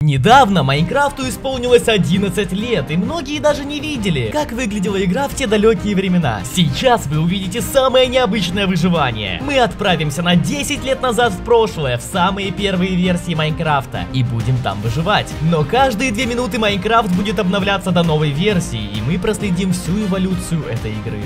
Недавно Майнкрафту исполнилось 11 лет, и многие даже не видели, как выглядела игра в те далекие времена. Сейчас вы увидите самое необычное выживание. Мы отправимся на 10 лет назад в прошлое, в самые первые версии Майнкрафта, и будем там выживать. Но каждые 2 минуты Майнкрафт будет обновляться до новой версии, и мы проследим всю эволюцию этой игры.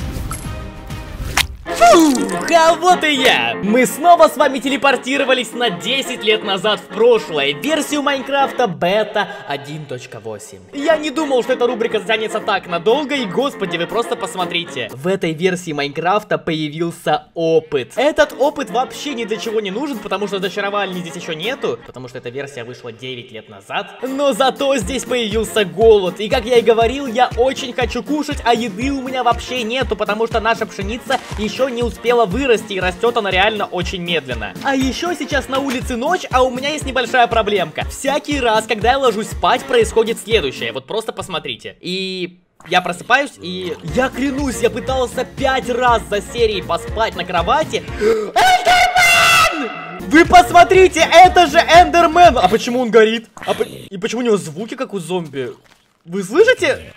Фух, а вот и я! Мы снова с вами телепортировались на 10 лет назад в прошлое, версию Майнкрафта бета 1.8. Я не думал, что эта рубрика затянется так надолго, и господи, вы просто посмотрите. В этой версии Майнкрафта появился опыт. Этот опыт вообще ни для чего не нужен, потому что зачаровальни здесь еще нету, потому что эта версия вышла 9 лет назад. Но зато здесь появился голод, и как я и говорил, я очень хочу кушать, а еды у меня вообще нету, потому что наша пшеница еще не успела вырасти, и растет она реально очень медленно. А еще сейчас на улице ночь, а у меня есть небольшая проблемка. Всякий раз, когда я ложусь спать, происходит следующее. Вот просто посмотрите. И я просыпаюсь, и я клянусь, я пытался 5 раз за серией поспать на кровати. Эндермен! Вы посмотрите, это же Эндермен! А почему он горит? И почему у него звуки, как у зомби? Вы слышите?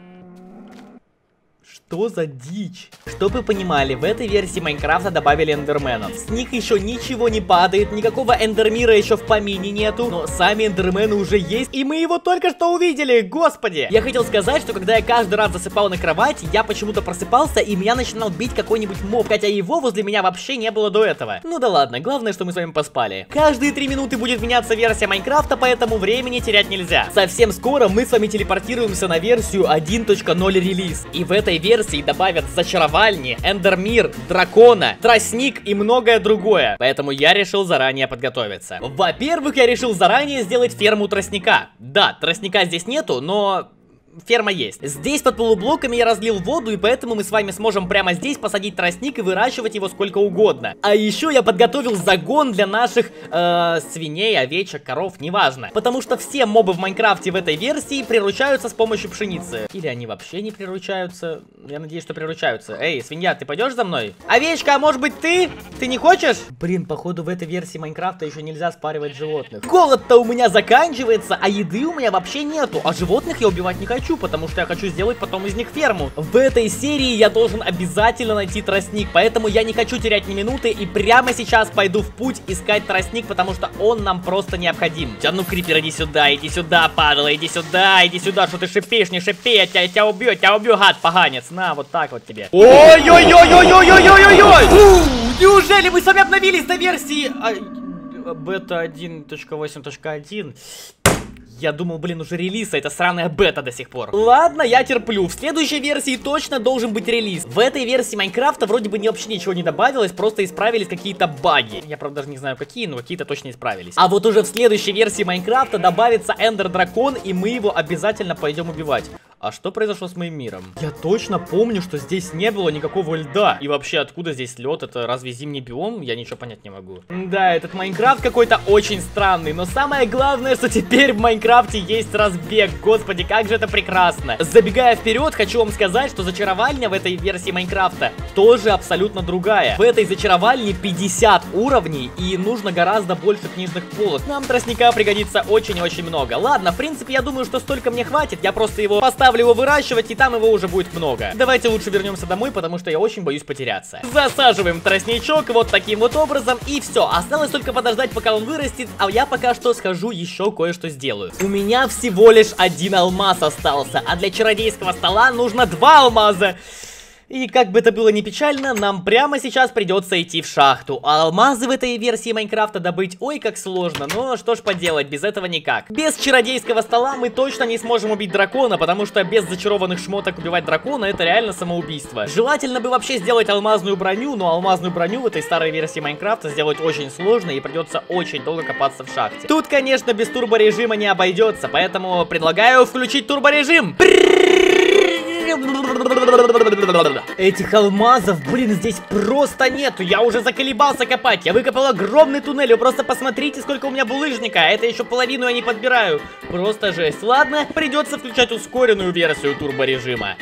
Что за дичь? Чтоб вы понимали, в этой версии Майнкрафта добавили эндерменов. С них еще ничего не падает, никакого эндермира еще в помине нету. Но сами эндермены уже есть, и мы его только что увидели, господи! Я хотел сказать, что когда я каждый раз засыпал на кровати, я почему-то просыпался, и меня начинал бить какой-нибудь моб, хотя его возле меня вообще не было до этого. Ну да ладно, главное, что мы с вами поспали. Каждые 3 минуты будет меняться версия Майнкрафта, поэтому времени терять нельзя. Совсем скоро мы с вами телепортируемся на версию 1.0 релиз, и в этой версии добавят зачаровальни, эндермир, дракона, тростник и многое другое. Поэтому я решил заранее подготовиться. Во-первых, я решил заранее сделать ферму тростника. Да, тростника здесь нету, но ферма есть. Здесь под полублоками я разлил воду, и поэтому мы с вами сможем прямо здесь посадить тростник и выращивать его сколько угодно. А еще я подготовил загон для наших свиней, овечек, коров, неважно. Потому что все мобы в Майнкрафте в этой версии приручаются с помощью пшеницы. Или они вообще не приручаются? Я надеюсь, что приручаются. Эй, свинья, ты пойдешь за мной? Овечка, а может быть ты? Ты не хочешь? Блин, походу в этой версии Майнкрафта еще нельзя спаривать животных. Голод-то у меня заканчивается, а еды у меня вообще нету. А животных я убивать не хочу, потому что я хочу сделать потом из них ферму. В этой серии я должен обязательно найти тростник, поэтому я не хочу терять ни минуты и прямо сейчас пойду в путь искать тростник, потому что он нам просто необходим. А ну, крипер, иди сюда, падла, иди сюда, что ты шипишь, не шипи, я тебя убью, гад, поганец, на, вот так вот тебе. Ой-ой-ой-ой-ой-ой-ой-ой-ой! Неужели мы с вами обновились до версии бета 1.8.1? Я думал, блин, уже релиз, а это сраная бета до сих пор. Ладно, я терплю. В следующей версии точно должен быть релиз. В этой версии Майнкрафта вроде бы вообще ничего не добавилось, просто исправились какие-то баги. Я, правда, даже не знаю какие, но какие-то точно исправились. А вот уже в следующей версии Майнкрафта добавится Эндер Дракон, и мы его обязательно пойдем убивать. А что произошло с моим миром? Я точно помню, что здесь не было никакого льда. И вообще, откуда здесь лед? Это разве зимний биом? Я ничего понять не могу. Да, этот Майнкрафт какой-то очень странный. Но самое главное, что теперь в Майнкрафте есть разбег. Господи, как же это прекрасно. Забегая вперед, хочу вам сказать, что зачаровальня в этой версии Майнкрафта тоже абсолютно другая. В этой зачаровальне 50 уровней, и нужно гораздо больше книжных полок. Нам тростника пригодится очень-очень много. Ладно, в принципе, я думаю, что столько мне хватит. Я просто его поставлю его выращивать, и там его уже будет много. Давайте лучше вернемся домой, потому что я очень боюсь потеряться. Засаживаем тростничок вот таким вот образом, и все. Осталось только подождать, пока он вырастет, а я пока что схожу еще кое-что сделаю. У меня всего лишь 1 алмаз остался, а для чародейского стола нужно 2 алмаза. И как бы это было ни печально, нам прямо сейчас придется идти в шахту. А алмазы в этой версии Майнкрафта добыть ой как сложно, но что ж поделать, без этого никак. Без чародейского стола мы точно не сможем убить дракона, потому что без зачарованных шмоток убивать дракона это реально самоубийство. Желательно бы вообще сделать алмазную броню, но алмазную броню в этой старой версии Майнкрафта сделать очень сложно и придется очень долго копаться в шахте. Тут, конечно, без турборежима не обойдется, поэтому предлагаю включить турборежим. Этих алмазов, блин, здесь просто нету. Я уже заколебался копать. Я выкопал огромный туннель. Вы просто посмотрите, сколько у меня булыжника. Это еще половину я не подбираю. Просто жесть. Ладно, придется включать ускоренную версию турборежима.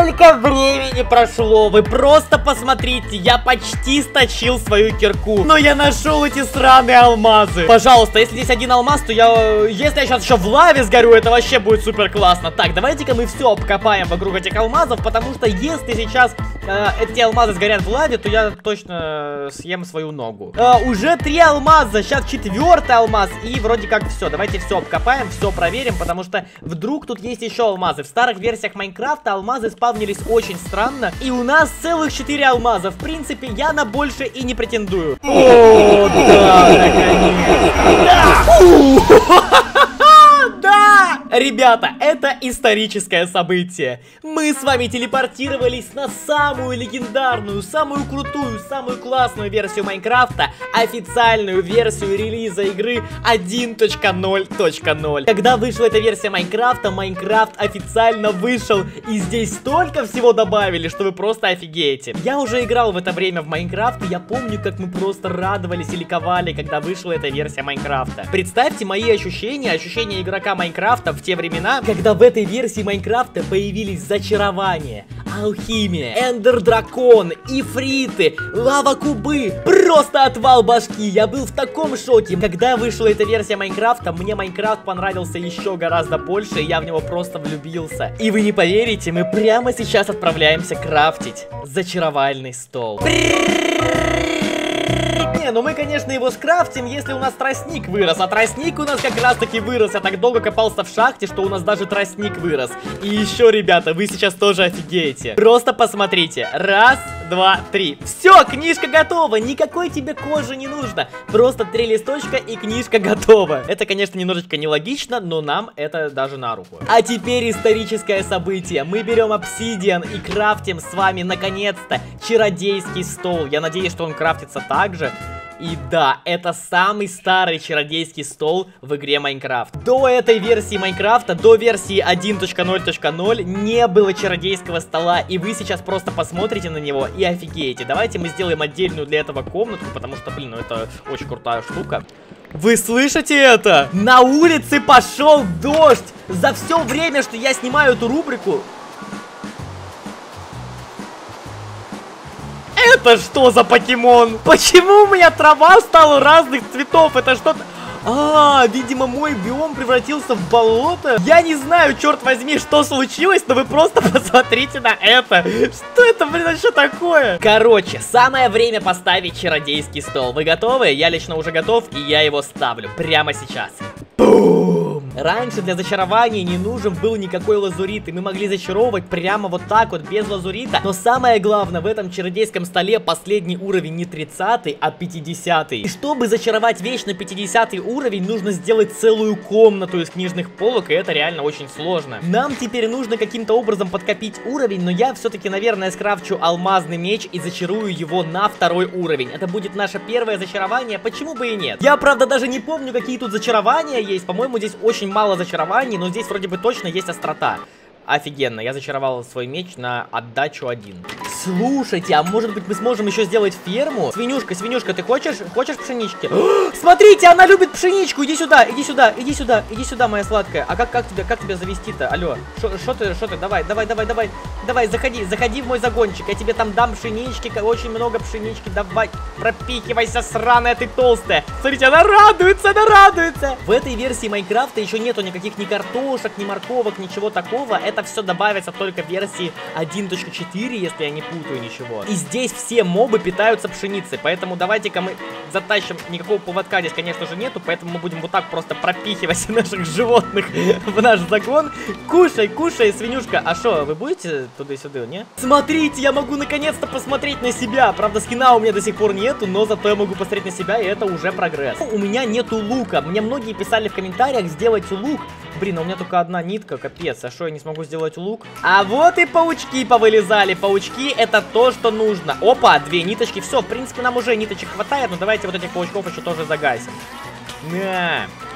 Сколько времени прошло, вы просто посмотрите, я почти сточил свою кирку, но я нашел эти сраные алмазы. Пожалуйста, если здесь один алмаз, то если я сейчас еще в лаве сгорю, это вообще будет супер классно. Так, давайте-ка мы все обкопаем вокруг этих алмазов, потому что если сейчас эти алмазы сгорят в лаве, то я точно съем свою ногу. Уже 3 алмаза, сейчас 4-й алмаз, и вроде как все. Давайте все обкопаем, все проверим, потому что вдруг тут есть еще алмазы. В старых версиях Майнкрафта алмазы спавнились очень странно, и у нас целых 4 алмаза. В принципе, я на больше и не претендую. О, да, наконец-то. Да! Ребята, это историческое событие. Мы с вами телепортировались на самую легендарную, самую крутую, самую классную версию Майнкрафта, официальную версию релиза игры 1.0.0. Когда вышла эта версия Майнкрафта, Майнкрафт официально вышел, и здесь столько всего добавили, что вы просто офигеете. Я уже играл в это время в Майнкрафт, и я помню, как мы просто радовались и ликовали, когда вышла эта версия Майнкрафта. Представьте мои ощущения игрока Майнкрафта в те времена, когда в этой версии Майнкрафта появились зачарования, алхимия, эндер-дракон, ифриты, лава-кубы. Просто отвал башки, я был в таком шоке. Когда вышла эта версия Майнкрафта, мне Майнкрафт понравился еще гораздо больше, и я в него просто влюбился. И вы не поверите, мы прямо сейчас отправляемся крафтить зачаровальный стол. Не, ну мы, конечно, его скрафтим, если у нас тростник вырос. А тростник у нас как раз таки вырос. Я так долго копался в шахте, что у нас даже тростник вырос. И еще, ребята, вы сейчас тоже офигеете. Просто посмотрите. 1, 2, 3. Все, книжка готова. Никакой тебе кожи не нужно. Просто 3 листочка и книжка готова. Это, конечно, немножечко нелогично, но нам это даже на руку. А теперь историческое событие. Мы берем обсидиан и крафтим с вами, наконец-то, чародейский стол. Я надеюсь, что он крафтится так же. И да, это самый старый чародейский стол в игре Майнкрафт. До этой версии Майнкрафта, до версии 1.0.0 не было чародейского стола, и вы сейчас просто посмотрите на него и офигеете. Давайте мы сделаем отдельную для этого комнатку, потому что, блин, ну это очень крутая штука. Вы слышите это? На улице пошел дождь! За все время, что я снимаю эту рубрику... Это что за покемон? Почему у меня трава стала разных цветов? Это что-то... видимо, мой биом превратился в болото. Я не знаю, черт возьми, что случилось, но вы просто посмотрите на это. Что это, блин, вообще такое? Короче, самое время поставить чародейский стол. Вы готовы? Я лично уже готов, и я его ставлю прямо сейчас. Бум! Раньше для зачарования не нужен был никакой лазурит, и мы могли зачаровывать прямо вот так вот, без лазурита. Но самое главное, в этом чародейском столе последний уровень не 30-й, а 50-й. И чтобы зачаровать вещь на 50-й уровень, нужно сделать целую комнату из книжных полок, и это реально очень сложно. Нам теперь нужно каким-то образом подкопить уровень, но я все-таки, наверное, скрафчу алмазный меч и зачарую его на 2-й уровень. Это будет наше первое зачарование, почему бы и нет. Я, правда, даже не помню, какие тут зачарования есть. По-моему, здесь очень мало зачарований, но здесь вроде бы точно есть острота. Офигенно, я зачаровал свой меч на отдачу 1. Слушайте, а может быть мы сможем еще сделать ферму? Свинюшка, свинюшка, ты хочешь пшенички? Смотрите, она любит пшеничку, иди сюда, иди сюда, иди сюда, иди сюда, моя сладкая. А как тебя завести-то? Алло, что ты, давай, заходи в мой загончик, я тебе там дам пшенички, очень много пшенички, давай, пропихивайся, сраная ты толстая. Смотрите, она радуется, В этой версии Майнкрафта еще нету никаких ни картошек, ни морковок, ничего такого. Это все добавится только в версии 1.4, если я не путаю ничего. И здесь все мобы питаются пшеницей, поэтому давайте-ка мы затащим. Никакого поводка здесь, конечно же, нету, поэтому мы будем вот так просто пропихивать наших животных в наш загон. Кушай, свинюшка. А что, вы будете туда-сюда, не? Смотрите, я могу наконец-то посмотреть на себя. Правда, скина у меня до сих пор нету, но зато я могу посмотреть на себя, и это уже прогресс. У меня нету лука. Мне многие писали в комментариях сделать лук. Блин, а у меня только одна нитка, капец. А что, я не смогу сделать лук? А вот и паучки повылезали. Паучки — это то, что нужно. Опа, 2 ниточки. Все, в принципе, нам уже ниточек хватает. Но давайте вот этих паучков еще тоже загасим.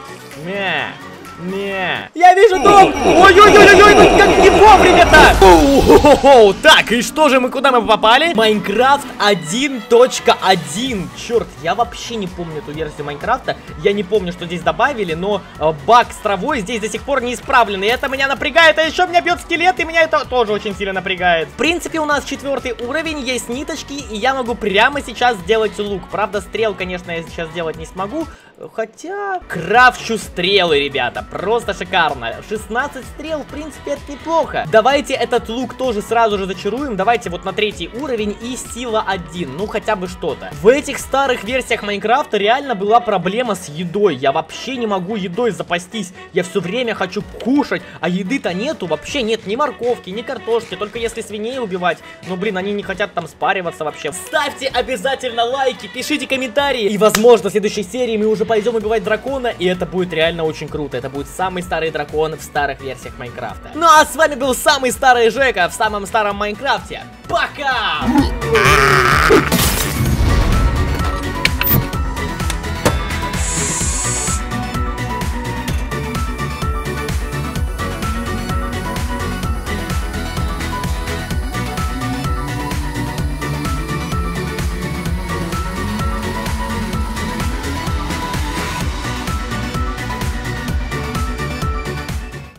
Я вижу дом! Ой-ой-ой-ой, ну как не вовремя-то! Оу, так, и что же куда мы попали? Майнкрафт 1.1. Черт, я вообще не помню эту версию Майнкрафта. Я не помню, что здесь добавили, но баг с травой здесь до сих пор не исправлен. И это меня напрягает, а еще меня бьет скелет, и меня это тоже очень сильно напрягает. В принципе, у нас 4-й уровень, есть ниточки, и я могу прямо сейчас сделать лук. Правда, стрел, конечно, я сейчас делать не смогу. Хотя, крафчу стрелы, ребята, просто шикарно. 16 стрел, в принципе, это неплохо. Давайте этот лук тоже сразу же зачаруем. Давайте вот на 3-й уровень и сила 1, ну хотя бы что-то. В этих старых версиях Майнкрафта реально была проблема с едой. Я вообще не могу едой запастись. Я все время хочу кушать, а еды-то нету, вообще нет ни морковки, ни картошки, только если свиней убивать. Но, блин, они не хотят там спариваться вообще. Ставьте обязательно лайки, пишите комментарии, и, возможно, в следующей серии мы уже пойдем убивать дракона, и это будет реально очень круто. Это будет самый старый дракон в старых версиях Майнкрафта. Ну а с вами был самый старый Жека в самом старом Майнкрафте. Пока!